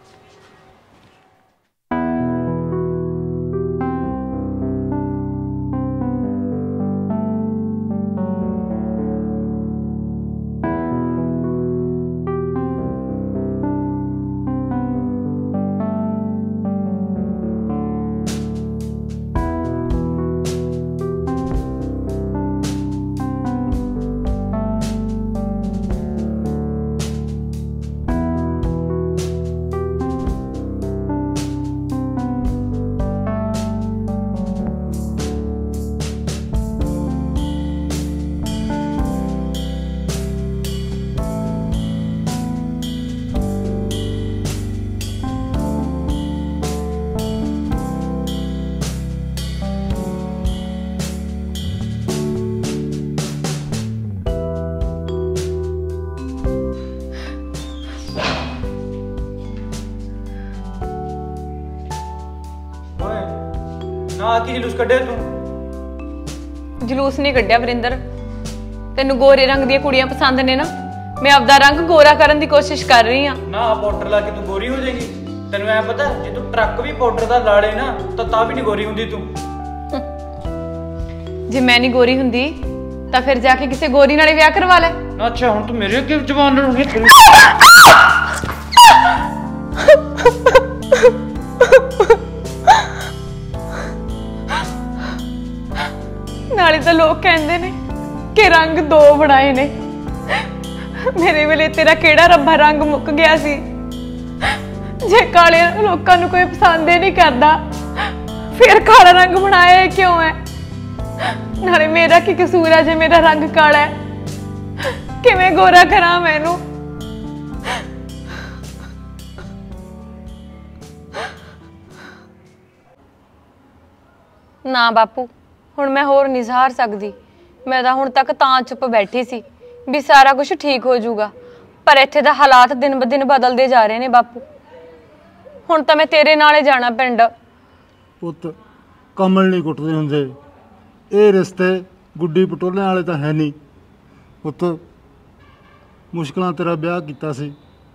ਨਾ ਕੀ ਜਲੂਸ ਕੱਢਿਆ ਤੂੰ? ਜਲੂਸ ਨਹੀਂ ਕੱਢਿਆ ਵਰਿੰਦਰ। ਤੈਨੂੰ ਗੋਰੇ ਰੰਗ ਦੀਆਂ ਕੁੜੀਆਂ ਪਸੰਦ ਨੇ ਨਾ, ਮੈਂ ਆਪਦਾ ਰੰਗ ਗੋਰਾ ਕਰਨ ਦੀ ਕੋਸ਼ਿਸ਼ ਕਰ ਰਹੀ ਹਾਂ। ਨਾ ਪਾਊਡਰ ਲਾ ਕੇ ਤੂੰ ਗੋਰੀ ਹੋ ਜਾਏਗੀ। ਤੈਨੂੰ ਐ ਪਤਾ ਜੇ ਤੂੰ ਟਰੱਕ ਵੀ ਪਾਊਡਰ ਦਾ ਲਾ ਲੇ ਨਾ ਤਾਂ ਤਾਂ ਵੀ ਨਹੀਂ ਗੋਰੀ ਹੁੰਦੀ ਤੂੰ। ਜੇ ਮੈਂ ਨਹੀਂ ਗੋਰੀ ਹੁੰਦੀ ਤਾਂ ਫਿਰ ਜਾ ਕੇ ਕਿਸੇ ਗੋਰੀ ਨਾਲੇ ਵਿਆਹ ਕਰਵਾ ਲੈ। ਅੱਛਾ ਹੁਣ ਤੂੰ ਮੇਰੇ ਅੱਗੇ ਜ਼ਬਾਨ ਲੜੂਗੀ? ਨਾਲੇ ਤਾਂ ਲੋਕ ਕਹਿੰਦੇ ਨੇ ਕਿ ਰੰਗ ਦੋ ਬਣਾਏ ਨੇ। ਮੇਰੇ ਵੇਲੇ ਤੇਰਾ ਕਿਹੜਾ ਰੱਬਾ ਰੰਗ ਮੁੱਕ ਗਿਆ ਸੀ। ਜੇ ਕਾਲੇ ਲੋਕਾਂ ਨੂੰ ਕੋਈ ਪਸੰਦ ਹੀ ਨਹੀਂ ਕਰਦਾ, ਫਿਰ ਕਾਲਾ ਰੰਗ ਬਣਾਇਆ ਕਿਉਂ ਹੈ? ਨਾਲੇ ਮੇਰਾ ਕੀ ਕਸੂਰ ਹੈ ਜੇ ਮੇਰਾ ਰੰਗ ਕਾਲਾ ਹੈ? ਕਿਵੇਂ ਗੋਰਾ ਕਰਾਂ ਮੈਨੂੰ? ਨਾ ਬਾਪੂ ਹੁਣ ਮੈਂ ਹੋਰ ਨਹੀਂ ਸਹਾਰ ਸਕਦੀ। ਮੈਂ ਤਾਂ ਹੁਣ ਤੱਕ ਤਾਂ ਚੁੱਪ ਬੈਠੀ ਸੀ ਵੀ ਸਾਰਾ ਕੁਝ ਠੀਕ ਹੋ ਜਾਊਗਾ, ਪਰ ਇੱਥੇ ਦਾ ਹਾਲਾਤ ਦਿਨ ਬ ਦਿਨ ਬਦਲਦੇ ਜਾ ਰਹੇ ਨੇ ਬਾਪੂ। ਹੁਣ ਤਾਂ ਮੈਂ ਤੇਰੇ ਨਾਲੇ ਜਾਣਾ ਪਿੰਡ। ਪੁੱਤ ਕਮਲ ਨਹੀਂ ਕੁੱਟਦੇ ਹੁੰਦੇ, ਇਹ ਰਿਸ਼ਤੇ ਗੁੱਡੀ ਪਟੋਲਿਆਂ ਵਾਲੇ ਤਾਂ ਹੈ ਨਹੀਂ। ਪੁੱਤ ਮੁਸ਼ਕਲਾਂ ਤੇਰਾ ਵਿਆਹ ਕੀਤਾ ਸੀ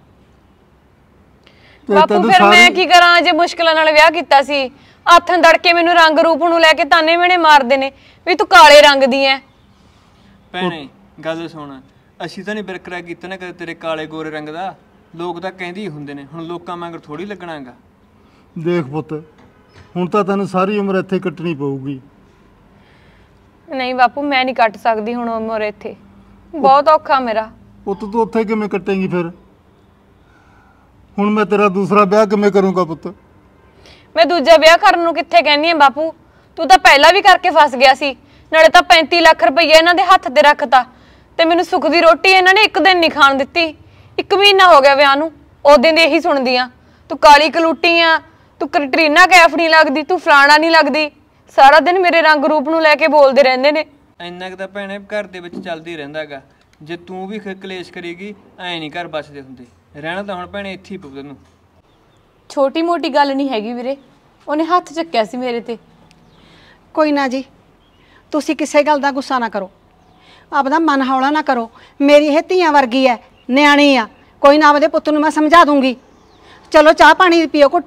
ਤੇ ਬਾਪੂ ਤੈਨੂੰ ਫਿਰ ਮੈਂ ਸਾਰੀ- ਕੀ ਕਰਾਂ ਜੇ ਮੁਸ਼ਕਲਾਂ ਨਾਲ ਵਿਆਹ ਕੀਤਾ ਸੀ? ਆਥਣ ਦੜਕੇ ਮੈਨੂੰ ਰੰਗ ਰੂਪ ਨੂੰ ਲੈ ਕੇ ਤਾਨੇ ਮੇਣੇ ਮਾਰਦੇ ਨੇ ਵੀ ਤੂੰ ਕਾਲੇ ਰੰਗ ਦੀ ਐ। ਭੈਣੇ ਗੱਲ ਸੁਣ, ਅਸੀਂ ਤਾਂ ਨਹੀਂ ਬਰਕਰਾਰ ਕੀਤਾ ਨਾ ਕਦੇ ਤੇਰੇ ਕਾਲੇ ਗੋਰੇ ਰੰਗ ਦਾ। ਲੋਕ ਤਾਂ ਕਹਿੰਦੇ ਹੀ ਹੁੰਦੇ ਨੇ, ਹੁਣ ਲੋਕਾਂ ਵਾਂਗਰ ਥੋੜੀ ਲੱਗਣਾਗਾ। ਦੇਖ ਪੁੱਤ ਹੁਣ ਤਾਂ ਤੈਨੂੰ ਸਾਰੀ ਉਮਰ ਇੱਥੇ ਕੱਟਣੀ ਪਊਗੀ। ਨਹੀਂ ਬਾਪੂ ਮੈਂ ਨਹੀਂ ਕੱਟ ਸਕਦੀ ਹੁਣ ਉਮਰ ਇੱਥੇ, ਬਹੁਤ ਔਖਾ ਮੇਰਾ। ਪੁੱਤ ਤੂੰ ਉੱਥੇ ਕਿਵੇਂ ਕੱਟੇਂਗੀ ਫਿਰ? ਹੁਣ ਮੈਂ ਤੇਰਾ ਦੂਸਰਾ ਵਿਆਹ ਕਿਵੇਂ ਕਰੂੰਗਾ ਪੁੱਤ? ਮੈਂ ਦੂਜਾ ਵਿਆਹ ਕਰਨ ਨੂੰ ਕਿੱਥੇ ਕਹਿੰਦੀ ਆ ਬਾਪੂ, ਤੂੰ ਤਾਂ ਪਹਿਲਾਂ ਵੀ ਕਰਕੇ ਫਸ ਗਿਆ ਸੀ। ਨਾਲੇ ਤਾਂ ਪੈਂਤੀ ਲੱਖ ਰੁਪਈਆ ਇਹਨਾਂ ਦੇ ਹੱਥ ਤੇ ਰੱਖਤਾ ਤੇ ਮੈਨੂੰ ਸੁੱਖ ਦੀ ਰੋਟੀ ਇਹਨਾਂ ਨੇ ਇੱਕ ਦਿਨ ਨਹੀਂ ਖਾਣ ਦਿੱਤੀ। ਇੱਕ ਮਹੀਨਾ ਹੋ ਗਿਆ ਵਿਆਹ ਨੂੰ, ਉਹਦੇ ਦੇ ਇਹੀ ਸੁਣਦੀ ਆ, ਤੂੰ ਕਾਲੀ ਕਲੂਟੀ ਆ, ਤੂੰ ਕੈਟਰੀਨਾ ਕੈਫ ਨਹੀਂ ਲੱਗਦੀ, ਤੂੰ ਫਲਾਣਾ ਨਹੀਂ ਲੱਗਦੀ। ਸਾਰਾ ਦਿਨ ਮੇਰੇ ਰੰਗ ਰੂਪ ਨੂੰ ਲੈ ਕੇ ਬੋਲਦੇ ਰਹਿੰਦੇ ਨੇ। ਇੰਨਾ ਕੁ ਤਾਂ ਭੈਣੇ ਘਰ ਦੇ ਵਿੱਚ ਚੱਲਦੀ ਰਹਿੰਦਾਗਾ। ਜੇ ਤੂੰ ਵੀ ਖ- ਕਲੇਸ਼ ਕਰੇਗੀ ਐ ਨਹੀਂ ਘਰ ਬਸਦੇ ਹੁੰਦੇ। ਰਹਿਣਾ ਤਾਂ ਹੁਣ ਭੈਣੇ ਇੱਥੇ ਹੀ ਪਊ ਤੈਨੂੰ। ਛੋਟੀ ਮੋਟੀ ਗੱਲ ਨਹੀਂ ਹੈਗੀ ਵੀਰੇ, ਉਹਨੇ ਹੱਥ ਚੱਕਿਆ ਸੀ ਮੇਰੇ ਤੇ। ਕੋਈ ਨਾ ਜੀ, ਤੁਸੀਂ ਕਿਸੇ ਗੱਲ ਦਾ ਗੁੱਸਾ ਨਾ ਕਰੋ, ਆਪਦਾ ਮਨ ਹੌਲਾ ਨਾ ਕਰੋ। ਮੇਰੀ ਇਹ ਧੀਆਂ ਵਰਗੀ ਹੈ, ਨਿਆਣੀ ਆ। ਕੋਈ ਨਾ ਆਪਦੇ ਪੁੱਤ ਨੂੰ ਮੈਂ ਸਮਝਾ ਦੂੰਗੀ। ਚਲੋ ਚਾਹ ਪਾਣੀ ਪੀਓ ਘੁੱਟ।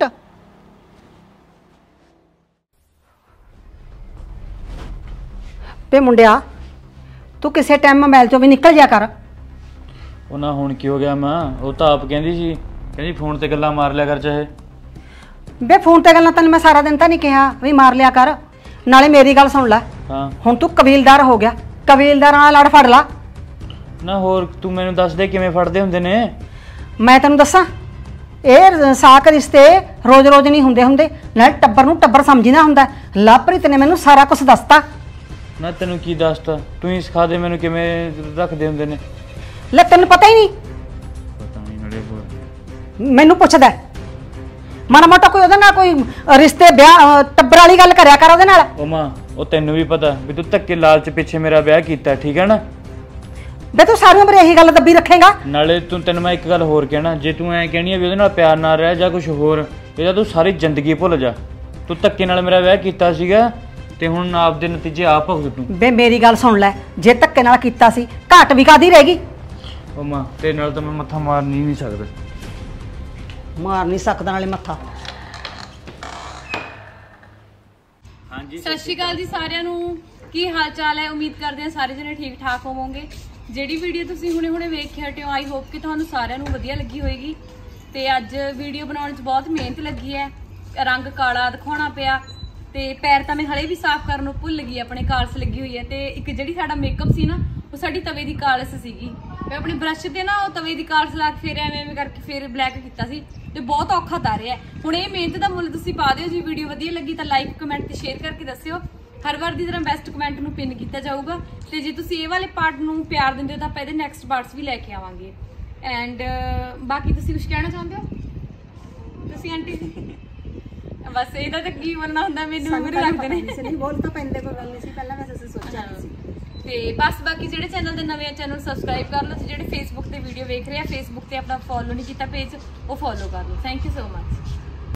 ਵੇ ਮੁੰਡਿਆ, ਤੂੰ ਕਿਸੇ ਟਾਈਮ ਮੋਬਾਈਲ ਚੋਂ ਵੀ ਨਿਕਲ ਜਾ ਕਰ। ਉਹ ਨਾ ਹੁਣ ਕੀ ਹੋ ਗਿਆ ਮਾਂ, ਉਹ ਤਾਂ ਆਪ ਕਹਿੰਦੀ ਸੀ, ਕਹਿੰਦੀ ਫੋਨ ਤੇ ਗੱਲਾਂ ਮਾਰ ਲਿਆ ਕਰ ਚਾਹੇ। ਵੇ ਫੋਨ ਤੇ ਗੱਲਾਂ ਤੈਨੂੰ ਮੈਂ ਸਾਰਾ ਦਿਨ ਤਾਂ ਨਹੀਂ ਕਿਹਾ ਵੀ ਮਾਰ ਲਿਆ ਕਰ। ਨਾਲੇ ਮੇਰੀ ਗੱਲ ਸੁਣ ਲੈ, ਹਾਂ ਹੁਣ ਤੂੰ ਕਬੀਲਦਾਰ ਹੋ ਗਿਆ, ਕਬੀਲਦਾਰਾਂ ਨਾਲ ਲੜ ਫੜ ਲਾ। ਨਾ ਹੋਰ ਤੂੰ ਮੈਨੂੰ ਦੱਸ ਦੇ ਕਿਵੇਂ ਫੜਦੇ ਹੁੰਦੇ ਨੇ? ਮੈਂ ਤੈਨੂੰ ਦੱਸਾਂ, ਇਹ ਸਾਕ ਰਿਸ਼ਤੇ ਰੋਜ਼-ਰੋਜ਼ ਨਹੀਂ ਹੁੰਦੇ ਹੁੰਦੇ। ਨਾਲੇ ਟੱਬਰ ਨੂੰ ਟੱਬਰ ਸਮਝਣਾ ਹੁੰਦਾ। ਲਵਪ੍ਰੀਤ ਨੇ ਮੈਨੂੰ ਸਾਰਾ ਕੁਝ ਦੱਸਤਾ। ਨਾ ਤੈਨੂੰ ਕੀ ਦੱਸਤਾ? ਤੂੰ ਹੀ ਸਿਖਾ ਦੇ ਮੈਨੂੰ ਕਿਵੇਂ ਰੱਖਦੇ ਹੁੰਦੇ ਨੇ। ਲੈ ਤੈਨੂੰ ਪਤਾ ਹੀ ਨਹੀਂ? ਪਤਾ ਨਹੀਂ ਨੜੇ ਬੋਲ। ਮੈਨੂੰ ਪੁੱਛਦਾ ਮਾੜਾ ਮੋਟਾ ਕੋਈ ਉਹਦੇ ਨਾਲ ਕੋਈ ਰਿਸ਼ਤੇ ਵਿਆਹ ਅਹ, ਟੱਬਰ ਵਾਲੀ ਗੱਲ ਕਰਿਆ ਕਰ ਉਹਦੇ ਨਾਲ। ਉਹ ਮਾਂ ਉਹ ਤੈਨੂੰ ਵੀ ਪਤਾ ਵੀ ਤੂੰ ਧੱਕੇ ਲਾਲਚ ਪਿੱਛੇ ਮੇਰਾ ਵਿਆਹ ਕੀਤਾ, ਠੀਕ ਹੈ ਨਾ? ਵੇ ਤੂੰ ਸਾਰੀ ਉਮਰ ਇਹੀ ਗੱਲ ਦੱਬੀ ਰੱਖੇਗਾ। ਨਾਲੇ ਤੂੰ ਤੈਨੂੰ ਮੈਂ ਇੱਕ ਗੱਲ ਹੋਰ ਕਹਿਣਾ, ਜੇ ਤੂੰ ਐਂ ਕਹਿਣੀ ਆ ਵੀ ਉਹਦੇ ਨਾਲ ਪਿਆਰ ਨਾਲ ਰਹਿ ਜਾਂ ਕੁਝ ਹੋਰ, ਇਹਦਾ ਤੂੰ ਸਾਰੀ ਜ਼ਿੰਦਗੀ ਭੁੱਲ ਜਾ। ਤੂੰ ਧੱਕੇ ਨਾਲ ਮੇਰਾ ਵਿਆਹ ਕੀਤਾ ਸੀਗਾ ਤੇ ਹੁਣ ਆਪ ਦੇ ਨਤੀਜੇ ਆਪ ਭੁਗਤ ਤੂੰ। ਵੇ ਮੇਰੀ ਗੱਲ ਸੁਣ ਲੈ, ਜੇ ਧੱਕੇ ਨਾਲ ਕੀਤਾ ਸੀ ਘਾਟ ਵੀ ਕਾਦੀ ਰਹੇਗੀ? ਉਹ ਮਾਂ ਤੇਰੇ ਨਾਲ ਤਾਂ ਮੈਂ ਮੱਥਾ ਮਾਰ ਨਹੀਂ ਨਹੀਂ ਸਕਦਾ। ਮਾਰ ਨਹੀਂ ਸਕਦਾ ਨਾਲੇ ਮੱਥਾ। ਹਾਂਜੀ ਸਤਿ ਸ਼੍ਰੀ ਅਕਾਲ ਜੀ ਸਾਰਿਆਂ ਨੂੰ, ਕੀ ਹਾਲ ਚਾਲ ਹੈ? ਉਮੀਦ ਕਰਦੇ ਹਾਂ ਸਾਰੇ ਜਣੇ ਠੀਕ ਠਾਕ ਹੋਵੋਗੇ। ਜਿਹੜੀ ਵੀਡੀਓ ਤੁਸੀਂ ਹੁਣੇ ਹੁਣੇ ਵੇਖ ਕੇ ਹਟਿਓ, ਆਈ ਹੋਪ ਕਿ ਤੁਹਾਨੂੰ ਸਾਰਿਆਂ ਨੂੰ ਵਧੀਆ ਲੱਗੀ ਹੋਏਗੀ। ਤੇ ਅੱਜ ਵੀਡੀਓ ਬਣਾਉਣ 'ਚ ਬਹੁਤ ਮਿਹਨਤ ਲੱਗੀ ਹੈ, ਰੰਗ ਕਾਲਾ ਦਿਖਾਉਣਾ ਪਿਆ ਤੇ ਪੈਰ ਤਾਂ ਮੈਂ ਹਲੇ ਵੀ ਸਾਫ਼ ਕਰਨ ਨੂੰ ਭੁੱਲ ਗਈ, ਆਪਣੇ ਕਾਲਸ ਲੱਗੀ ਹੋਈ ਹੈ। ਤੇ ਇੱਕ ਜਿਹੜੀ ਸਾਡਾ ਮੇਕਅਪ ਸੀ ਨਾ, ਉਹ ਸਾਡੀ ਤਵੇ ਦੀ ਕਾਲਸ ਸੀਗੀ। ਮੈਂ ਆਪਣੇ ਬ੍ਰਸ਼ ਤੇ ਨਾ ਉਹ ਤਵੇ ਦੀ ਕਾਲਸ ਲਾ ਕੇ ਫਿਰ ਐਵੇਂ ਐਵੇਂ ਕਰਕੇ ਫਿਰ ਬਲੈਕ ਕੀਤਾ ਸੀ ਤੇ ਬਹੁਤ ਔਖਾ ਤਾਰਿਆ। ਹੁਣ ਇਹ ਮਿਹਨਤ ਦਾ ਮੁੱਲ ਤੁਸੀਂ ਪਾ ਦਿਓ। ਜੀ ਵੀਡੀਓ ਵਧੀਆ ਲੱਗੀ ਤਾਂ ਲਾਈਕ ਕਮੈਂਟ ਤੇ ਸ਼ੇਅਰ ਕਰਕੇ ਦੱਸਿਓ। ਹਰ ਵਾਰ ਦੀ ਤਰ੍ਹਾਂ ਬੈਸਟ ਕਮੈਂਟ ਨੂੰ ਪਿਨ ਕੀਤਾ ਜਾਊਗਾ ਤੇ ਜੇ ਤੁਸੀਂ ਇਹ ਵਾਲੇ ਪਾਰਟ ਨੂੰ ਪਿਆਰ ਦਿੰਦੇ ਹੋ ਤਾਂ ਆਪਾਂ ਇਹਦੇ ਨੈਕਸਟ ਪਾਰਟਸ ਵੀ ਲੈ ਕੇ ਆਵਾਂਗੇ। ਐਂਡ ਬਾਕੀ ਤੁਸੀਂ ਕੁਝ ਕਹਿਣਾ ਚਾਹੁੰਦੇ ਹੋ ਤੁਸੀਂ ਆਂਟੀ? ਬਸ ਇਹਦਾ ਤਾਂ ਕੀ ਬੋਲਣਾ ਹੁੰਦਾ, ਮੈਨੂੰ ਮੂਰੇ ਰੱਖਦੇ ਨੇ। ਨਹੀਂ ਬੋਲ ਤਾਂ ਪੈਂਦੇ ਕੋਈ ਗੱਲ ਨਹੀਂ ਸੀ, ਪਹਿਲਾਂ ਵੈਸੇ ਅਸੀਂ ਸੋਚਿਆ ਨਹੀਂ ਸੀ। ਤੇ ਬਸ ਬਾਕੀ ਜਿਹੜੇ ਚੈਨਲ ਦੇ ਨਵੇਂ ਚੈਨਲ ਸਬਸਕ੍ਰਾਈਬ ਕਰ ਲਓ ਤੇ ਜਿਹੜੇ ਫੇਸਬੁੱਕ ਤੇ ਵੀਡੀਓ ਵੇਖ ਰਹੇ ਆ, ਫੇਸਬੁੱਕ ਤੇ ਆਪਣਾ ਫੋਲੋ ਨਹੀਂ ਕੀਤਾ ਪੇਜ, ਉਹ ਫੋਲੋ ਕਰ ਲਓ। Thank you so much.